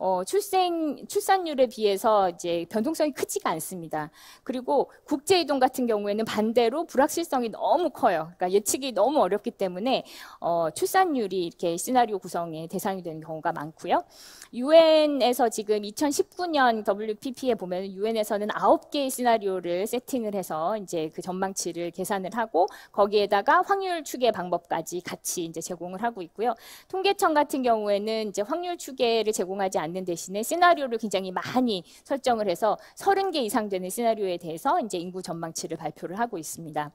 출산율에 비해서 이제 변동성이 크지가 않습니다. 그리고 국제이동 같은 경우에는 반대로 불확실성이 너무 커요. 그러니까 예측이 너무 어렵기 때문에 출산율이 이렇게 시나리오 구성의 대상이 되는 경우가 많고요. 유엔에서 지금 2019년 WPP에 보면 유엔에서는 9개의 시나리오를 세팅을 해서 이제 그 전망치를 계산을 하고 거기에다가 확률 추계 방법까지 같이 이제 제공을 하고 있고요. 통계청 같은 경우에는 이제 확률 추계를 제공하지 않는 대신에 시나리오를 굉장히 많이 설정을 해서 30개 이상 되는 시나리오에 대해서 이제 인구 전망치를 발표를 하고 있습니다.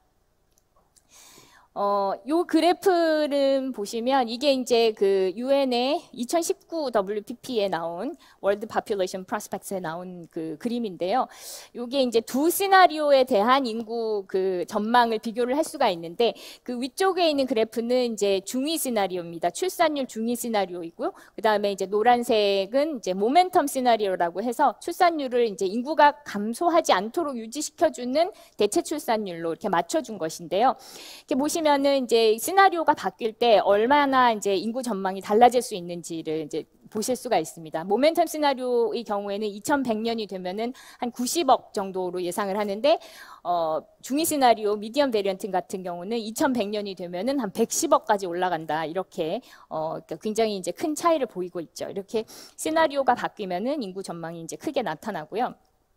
요 그래프를 보시면 이게 이제 그 유엔의 2019 WPP에 나온 World Population Prospects에 나온 그 그림인데요. 요게 이제 두 시나리오에 대한 인구 그 전망을 비교를 할 수가 있는데 그 위쪽에 있는 그래프는 이제 중위 시나리오입니다. 출산율 중위 시나리오이고요. 그다음에 이제 노란색은 이제 모멘텀 시나리오라고 해서 출산율을 이제 인구가 감소하지 않도록 유지시켜주는 대체 출산율로 이렇게 맞춰준 것인데요. 이렇게 보시면은 이제 시나리오가 바뀔 때 얼마나 이제 인구 전망이 달라질 수 있는지를 이제 보실 수가 있습니다. 모멘텀 시나리오의 경우에는 2100년이 되면은 한 90억 정도로 예상을 하는데 중위 시나리오 미디엄 베리언트 같은 경우는 2100년이 되면은 한 110억까지 올라간다. 이렇게 그러니까 굉장히 이제 큰 차이를 보이고 있죠. 이렇게 시나리오가 바뀌면은 인구 전망이 이제 크게 나타나고요.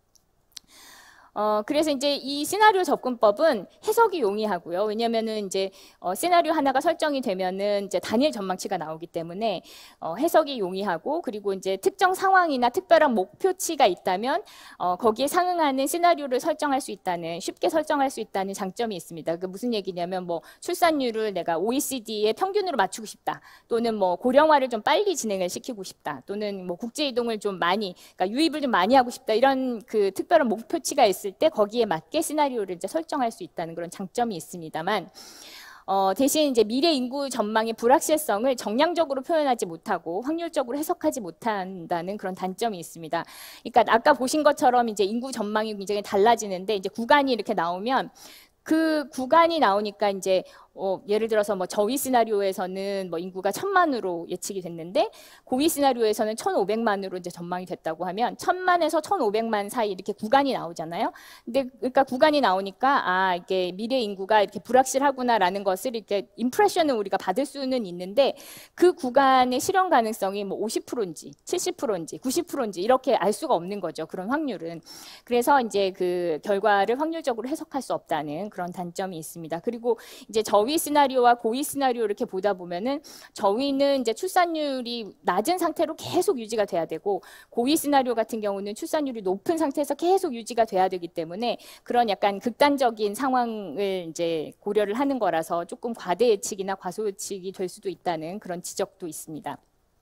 그래서 이제 이 시나리오 접근법은 해석이 용이하고요. 왜냐면은 이제 시나리오 하나가 설정이 되면은 이제 단일 전망치가 나오기 때문에 해석이 용이하고 그리고 이제 특정 상황이나 특별한 목표치가 있다면 거기에 상응하는 시나리오를 설정할 수 있다는 쉽게 설정할 수 있다는 장점이 있습니다. 그 무슨 얘기냐면 뭐 출산율을 내가 OECD의 평균으로 맞추고 싶다. 또는 뭐 고령화를 좀 빨리 진행을 시키고 싶다. 또는 뭐 국제 이동을 좀 많이 그러니까 유입을 좀 많이 하고 싶다. 이런 그 특별한 목표치가 있을 때 거기에 맞게 시나리오를 이제 설정할 수 있다는 그런 장점이 있습니다만 대신 이제 미래 인구 전망의 불확실성을 정량적으로 표현하지 못하고 확률적으로 해석하지 못한다는 그런 단점이 있습니다. 그러니까 아까 보신 것처럼 이제 인구 전망이 굉장히 달라지는데 이제 구간이 이렇게 나오면 그 구간이 나오니까 이제 예를 들어서 뭐 저위 시나리오에서는 뭐 인구가 1000만으로 예측이 됐는데 고위 시나리오에서는 1500만으로 이제 전망이 됐다고 하면 1000만에서 1500만 사이 이렇게 구간이 나오잖아요. 근데 그러니까 구간이 나오니까 이게 미래 인구가 이렇게 불확실하구나라는 것을 이렇게 임프레션을 우리가 받을 수는 있는데 그 구간의 실현 가능성이 뭐 50%인지 70%인지 90%인지 이렇게 알 수가 없는 거죠. 그런 확률은. 그래서 이제 그 결과를 확률적으로 해석할 수 없다는 그런 단점이 있습니다. 그리고 이제 저위 시나리오와 고위 시나리오 이렇게 보다 보면은 저위는 이제 출산율이 낮은 상태로 계속 유지가 돼야 되고 고위 시나리오 같은 경우는 출산율이 높은 상태에서 계속 유지가 돼야 되기 때문에 그런 약간 극단적인 상황을 이제 고려를 하는 거라서 조금 과대 예측이나 과소 예측이 될 수도 있다는 그런 지적도 있습니다.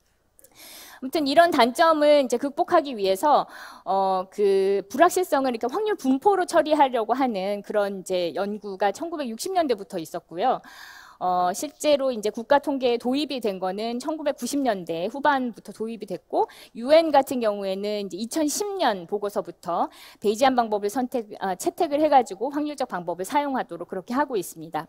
아무튼 이런 단점을 이제 극복하기 위해서 그 불확실성을 이렇게 확률 분포로 처리하려고 하는 그런 이제 연구가 1960년대부터 있었고요. 실제로 이제 국가 통계에 도입이 된 거는 1990년대 후반부터 도입이 됐고 UN 같은 경우에는 이제 2010년 보고서부터 베이지안 방법을 채택을 해가지고 확률적 방법을 사용하도록 그렇게 하고 있습니다.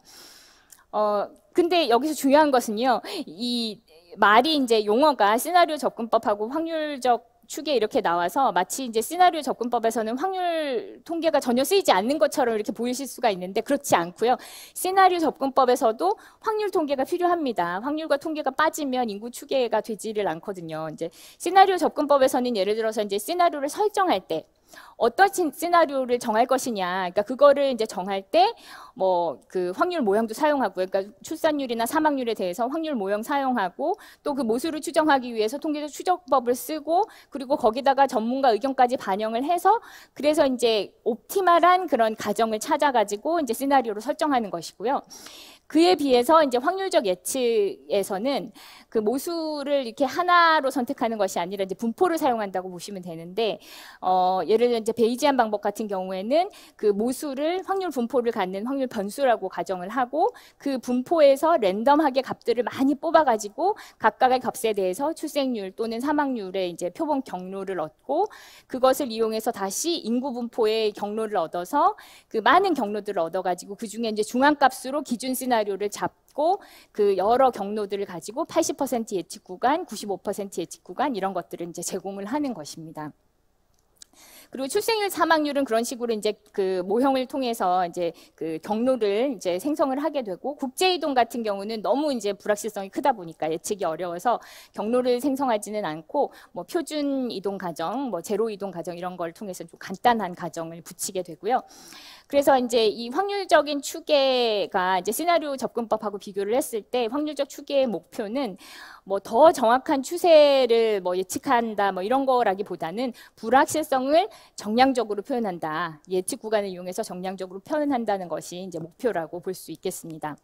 근데 여기서 중요한 것은요, 이 말이 이제 용어가 시나리오 접근법하고 확률적 축에 이렇게 나와서 마치 이제 시나리오 접근법에서는 확률 통계가 전혀 쓰이지 않는 것처럼 이렇게 보이실 수가 있는데 그렇지 않고요. 시나리오 접근법에서도 확률 통계가 필요합니다. 확률과 통계가 빠지면 인구 추계가 되지를 않거든요. 이제 시나리오 접근법에서는 예를 들어서 이제 시나리오를 설정할 때 어떤 시나리오를 정할 것이냐, 그러니까 그거를 이제 정할 때 뭐 그 확률 모형도 사용하고, 그러니까 출산율이나 사망률에 대해서 확률 모형 사용하고 또 그 모수를 추정하기 위해서 통계적 추정법을 쓰고 그리고 거기다가 전문가 의견까지 반영을 해서 그래서 이제 옵티멀한 그런 가정을 찾아가지고 이제 시나리오를 설정하는 것이고요. 그에 비해서 이제 확률적 예측에서는 그 모수를 이렇게 하나로 선택하는 것이 아니라 이제 분포를 사용한다고 보시면 되는데, 예를 예를 들어 이제 베이지안 방법 같은 경우에는 그 모수를 확률 분포를 갖는 확률 변수라고 가정을 하고 그 분포에서 랜덤하게 값들을 많이 뽑아가지고 각각의 값에 대해서 출생률 또는 사망률의 이제 표본 경로를 얻고 그것을 이용해서 다시 인구 분포의 경로를 얻어서 그 많은 경로들을 얻어가지고 그 중에 이제 중앙값으로 기준 시나리오를 잡고 그 여러 경로들을 가지고 80% 예측 구간, 95% 예측 구간 이런 것들을 이제 제공을 하는 것입니다. 그리고 출생률 사망률은 그런 식으로 이제 그 모형을 통해서 이제 그 경로를 이제 생성을 하게 되고 국제 이동 같은 경우는 너무 이제 불확실성이 크다 보니까 예측이 어려워서 경로를 생성하지는 않고 뭐 표준 이동 가정, 뭐 제로 이동 가정 이런 걸 통해서 좀 간단한 가정을 붙이게 되고요. 그래서 이제 이 확률적인 추계가 이제 시나리오 접근법하고 비교를 했을 때 확률적 추계의 목표는 뭐 더 정확한 추세를 뭐 예측한다 뭐 이런 거라기보다는 불확실성을 정량적으로 표현한다. 예측 구간을 이용해서 정량적으로 표현한다는 것이 이제 목표라고 볼 수 있겠습니다.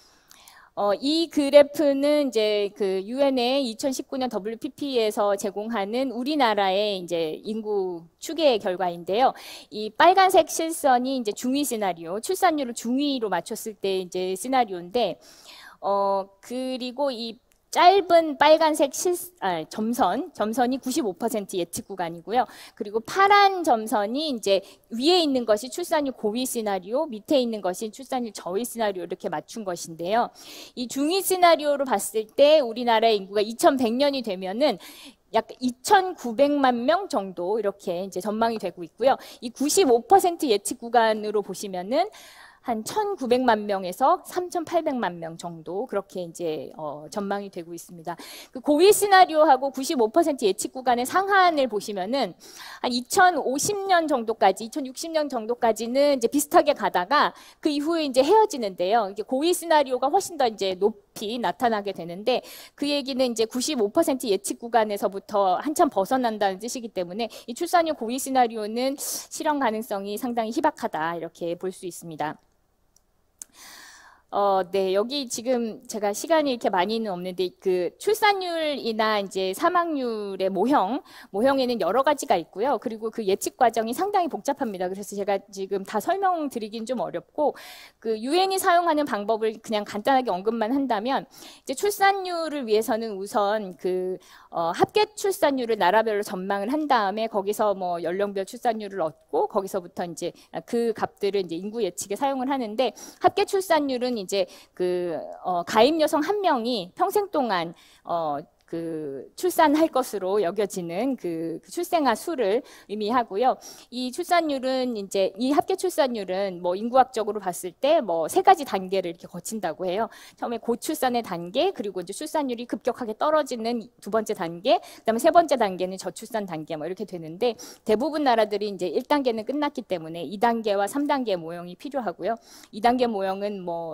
이 그래프는 이제 그 유엔의 2019년 WPP에서 제공하는 우리나라의 이제 인구 추계 결과인데요. 이 빨간색 실선이 이제 중위 시나리오, 출산율을 중위로 맞췄을 때 이제 시나리오인데, 그리고 이 짧은 빨간색 점선이 95% 예측 구간이고요. 그리고 파란 점선이 이제 위에 있는 것이 출산율 고위 시나리오, 밑에 있는 것이 출산율 저위 시나리오 이렇게 맞춘 것인데요. 이 중위 시나리오로 봤을 때 우리나라의 인구가 2100년이 되면은 약 2,900만 명 정도 이렇게 이제 전망이 되고 있고요. 이 95% 예측 구간으로 보시면은 한 1,900만 명에서 3,800만 명 정도 그렇게 이제 전망이 되고 있습니다. 그 고위 시나리오하고 95% 예측 구간의 상한을 보시면은 한 2050년 정도까지, 2060년 정도까지는 이제 비슷하게 가다가 그 이후에 이제 헤어지는데요. 이게 고위 시나리오가 훨씬 더 이제 높이 나타나게 되는데 그 얘기는 이제 95% 예측 구간에서부터 한참 벗어난다는 뜻이기 때문에 이 출산율 고위 시나리오는 실현 가능성이 상당히 희박하다 이렇게 볼 수 있습니다. 네, 여기 지금 제가 시간이 이렇게 많이는 없는데 그 출산율이나 이제 사망률의 모형에는 여러 가지가 있고요. 그리고 그 예측 과정이 상당히 복잡합니다. 그래서 제가 지금 다 설명드리긴 좀 어렵고 그 유엔이 사용하는 방법을 그냥 간단하게 언급만 한다면 이제 출산율을 위해서는 우선 그 합계 출산율을 나라별로 전망을 한 다음에 거기서 뭐 연령별 출산율을 얻고 거기서부터 이제 그 값들을 이제 인구 예측에 사용을 하는데 합계 출산율은 이제 그 가임 여성 한 명이 평생 동안 그 출산할 것으로 여겨지는 그 출생아 수를 의미하고요. 이 출산율은 이제 이 합계 출산율은 뭐 인구학적으로 봤을 때 뭐 세 가지 단계를 이렇게 거친다고 해요. 처음에 고출산의 단계, 그리고 이제 출산율이 급격하게 떨어지는 두 번째 단계, 그다음에 세 번째 단계는 저출산 단계 뭐 이렇게 되는데 대부분 나라들이 이제 1단계는 끝났기 때문에 2단계와 3단계 모형이 필요하고요. 2단계 모형은 뭐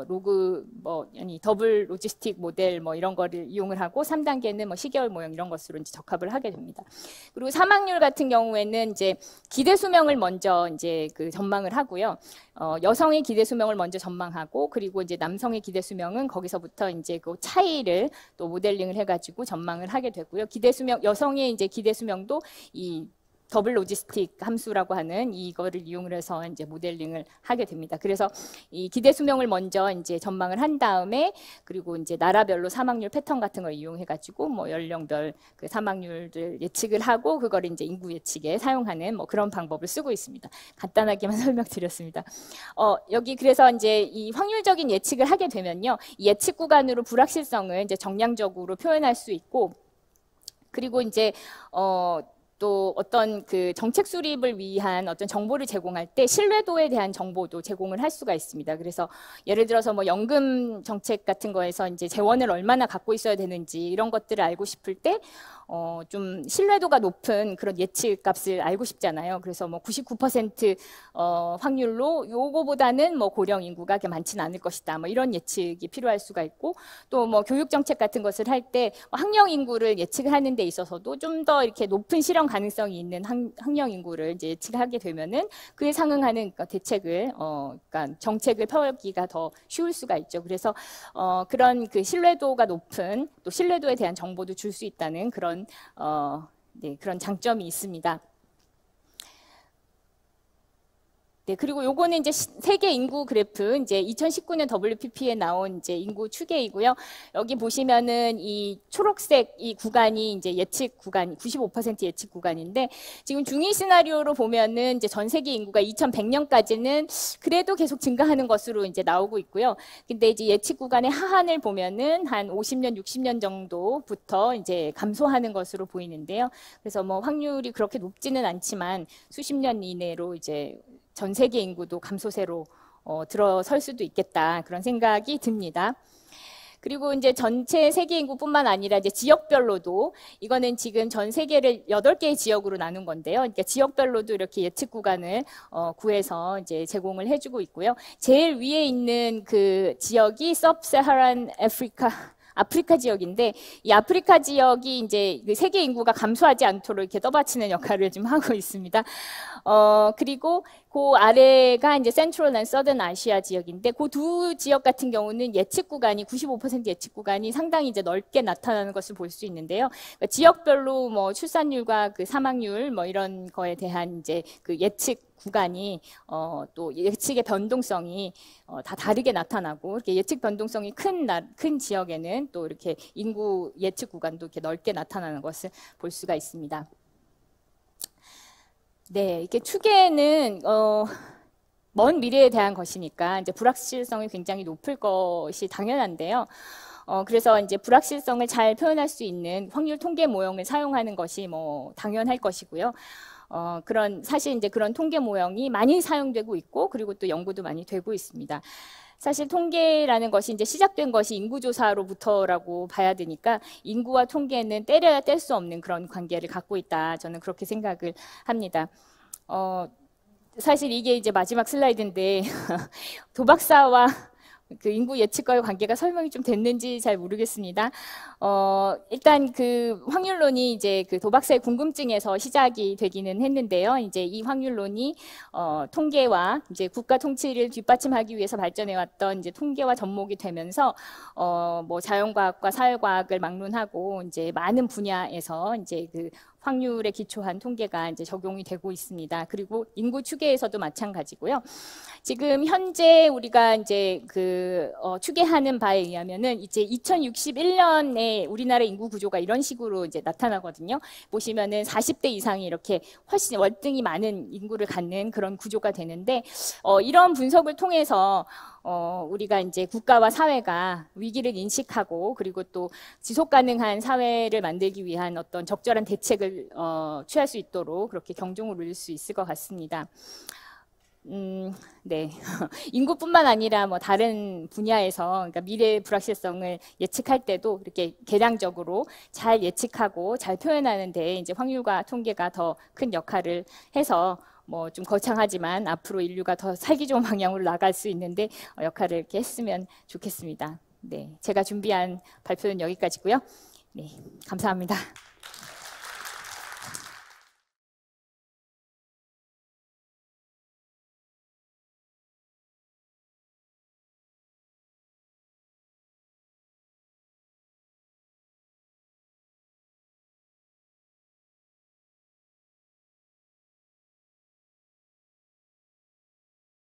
더블 로지스틱 모델 뭐 이런 거를 이용을 하고 3단계는 뭐 시계월 모형 이런 것으로 이제 적합을 하게 됩니다. 그리고 사망률 같은 경우에는 이제 기대 수명을 먼저 이제 그 전망을 하고요. 여성의 기대 수명을 먼저 전망하고 그리고 이제 남성의 기대 수명은 거기서부터 이제 그 차이를 또 모델링을 해가지고 전망을 하게 되고요. 기대 수명 여성의 이제 기대 수명도 이 더블 로지스틱 함수라고 하는 이거를 이용을 해서 이제 모델링을 하게 됩니다. 그래서 이 기대 수명을 먼저 이제 전망을 한 다음에 그리고 이제 나라별로 사망률 패턴 같은 걸 이용해 가지고 뭐 연령별 그 사망률을 예측을 하고 그걸 이제 인구 예측에 사용하는 뭐 그런 방법을 쓰고 있습니다. 간단하게만 설명드렸습니다. 여기 그래서 이제 이 확률적인 예측을 하게 되면요. 이 예측 구간으로 불확실성을 이제 정량적으로 표현할 수 있고 그리고 이제 또 어떤 그 정책 수립을 위한 어떤 정보를 제공할 때 신뢰도에 대한 정보도 제공을 할 수가 있습니다. 그래서 예를 들어서 뭐 연금 정책 같은 거에서 이제 재원을 얼마나 갖고 있어야 되는지 이런 것들을 알고 싶을 때 좀 신뢰도가 높은 그런 예측 값을 알고 싶잖아요. 그래서 뭐 99% 확률로 요거보다는 뭐 고령 인구가 그렇게 많지는 않을 것이다. 뭐 이런 예측이 필요할 수가 있고 또 뭐 교육 정책 같은 것을 할 때 학령 인구를 예측을 하는 데 있어서도 좀 더 이렇게 높은 실현 가능성이 있는 학령 인구를 이제 예측하게 되면은 그에 상응하는 대책을 그러니까 정책을 펴기가 더 쉬울 수가 있죠. 그래서 그런 그 신뢰도가 높은 또 신뢰도에 대한 정보도 줄 수 있다는 그런 그런 장점이 있습니다. 네, 그리고 요거는 이제 세계 인구 그래프, 이제 2019년 WPP에 나온 이제 인구 추계이고요. 여기 보시면은 이 초록색 이 구간이 이제 예측 구간, 95% 예측 구간인데, 지금 중위 시나리오로 보면은 이제 전 세계 인구가 2100년까지는 그래도 계속 증가하는 것으로 이제 나오고 있고요. 근데 이제 예측 구간의 하한을 보면은 한 50년, 60년 정도부터 이제 감소하는 것으로 보이는데요. 그래서 뭐 확률이 그렇게 높지는 않지만 수십 년 이내로 이제 전 세계 인구도 감소세로 들어설 수도 있겠다, 그런 생각이 듭니다. 그리고 이제 전체 세계 인구뿐만 아니라 이제 지역별로도, 이거는 지금 전 세계를 8개의 지역으로 나눈 건데요. 그러니까 지역별로도 이렇게 예측 구간을 구해서 이제 제공을 해주고 있고요. 제일 위에 있는 그 지역이 서브사하란 아프리카 지역인데, 이 아프리카 지역이 이제 그 세계 인구가 감소하지 않도록 이렇게 떠받치는 역할을 좀 하고 있습니다. 그리고 그 아래가 이제 센트럴 앤 서든 아시아 지역인데, 그 두 지역 같은 경우는 예측 구간이 95% 예측 구간이 상당히 이제 넓게 나타나는 것을 볼 수 있는데요. 그러니까 지역별로 뭐 출산율과 그 사망률 뭐 이런 거에 대한 이제 그 예측 구간이 또 예측의 변동성이 다 다르게 나타나고, 이렇게 예측 변동성이 큰 지역에는 또 이렇게 인구 예측 구간도 이렇게 넓게 나타나는 것을 볼 수가 있습니다. 네, 이렇게 추계는 먼 미래에 대한 것이니까 이제 불확실성이 굉장히 높을 것이 당연한데요. 그래서 이제 불확실성을 잘 표현할 수 있는 확률 통계 모형을 사용하는 것이 뭐 당연할 것이고요. 사실 이제 그런 통계 모형이 많이 사용되고 있고, 그리고 또 연구도 많이 되고 있습니다. 사실 통계라는 것이 이제 시작된 것이 인구조사로부터라고 봐야 되니까, 인구와 통계는 때려야 뗄 수 없는 그런 관계를 갖고 있다, 저는 그렇게 생각을 합니다. 사실 이게 이제 마지막 슬라이드인데 도박사와 그 인구 예측과의 관계가 설명이 좀 됐는지 잘 모르겠습니다. 일단 그 확률론이 이제 그 도박사의 궁금증에서 시작이 되기는 했는데요. 이제 이 확률론이 통계와 이제 국가 통치를 뒷받침하기 위해서 발전해왔던 이제 통계와 접목이 되면서 뭐 자연과학과 사회과학을 막론하고 이제 많은 분야에서 이제 그 확률에 기초한 통계가 이제 적용이 되고 있습니다. 그리고 인구 추계에서도 마찬가지고요. 지금 현재 우리가 이제 그 추계하는 바에 의하면은 이제 2061년에 우리나라 인구 구조가 이런 식으로 이제 나타나거든요. 보시면은 40대 이상이 이렇게 훨씬 월등히 많은 인구를 갖는 그런 구조가 되는데, 이런 분석을 통해서 우리가 이제 국가와 사회가 위기를 인식하고, 그리고 또 지속 가능한 사회를 만들기 위한 어떤 적절한 대책을 취할 수 있도록 그렇게 경종을 울릴 수 있을 것 같습니다. 네. 인구뿐만 아니라 뭐 다른 분야에서, 그러니까 미래의 불확실성을 예측할 때도 이렇게 계량적으로 잘 예측하고 잘 표현하는 데 이제 확률과 통계가 더 큰 역할을 해서, 뭐 좀 거창하지만 앞으로 인류가 더 살기 좋은 방향으로 나갈 수 있는데 역할을 이렇게 했으면 좋겠습니다. 네, 제가 준비한 발표는 여기까지고요. 네, 감사합니다.